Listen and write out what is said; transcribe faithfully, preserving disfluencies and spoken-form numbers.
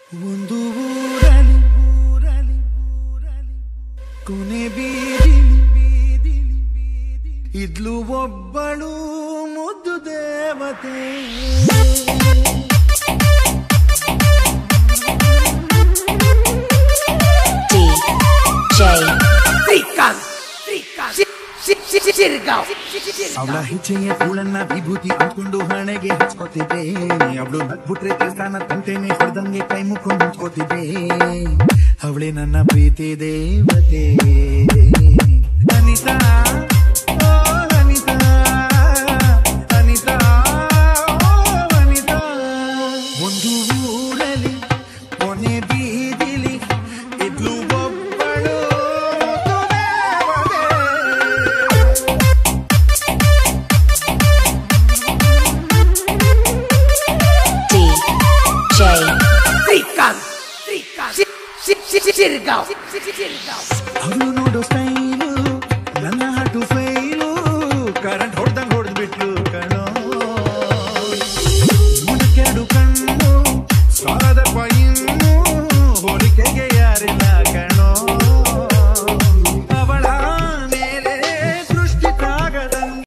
ಒಂದು ಊರಲಿ ಊರಲಿ ಊರಲಿ ಕೊನೆ ಬೀದಿಲಿ ಬೀದಿಲಿ ಬೀದಿಲಿ ಇದ್ಲು ಒಬ್ಬಳು ಮುದ್ದು ದೇವತೆ. ಅವಳ ಹೆಜ್ಜೆಯ ಧೂಳನ್ನ ವಿಭೂತಿ ಅಂದ್ಕೊಂಡು ಹಣೆಗೆ ಹಚ್ಕೋತಿದ್ದೆ. ಅವಳು ನಗ್ಬಿಟ್ರೆ ದೇವಸ್ಥಾನ ತಂಟೆನೆ ಹೊಡೆದಂಗೆ ಕೈ ಮುಕ್ಕೊಂಡು ನಿಂತ್ಕೋತಿದ್ದೆ. ಅವಳೇ ನನ್ನ ಪ್ರೀತಿ ದೇವತೆ ಅನಿತಾ. ಓ ಅನಿತಾ ಅನಿತಾ ಓ ಅನಿತಾ. ಒಂದು ಊರಲಿ ಕೊನೆ ಬೀದಿಲಿ ಇದ್ಲು ಒಬ್ಬಳು ಅವಳು ನೋಡೋ ಸ್ಟೈಲು ನನ್ನ ಹಾಟು ಫೈಲು ಕರೆಂಟ್ ಹೊಡೆದಂಗ್ ಹೊಡೆದ್ಬಿಟ್ಲು ಕಣೋ. ನೋಡಕ್ಕೆರಡು ಕಣ್ಣು ಸ್ವಾದ ಇನ್ನು ಹೋಲಿಕೆಗೆ ಯಾರಿಲ್ಲ.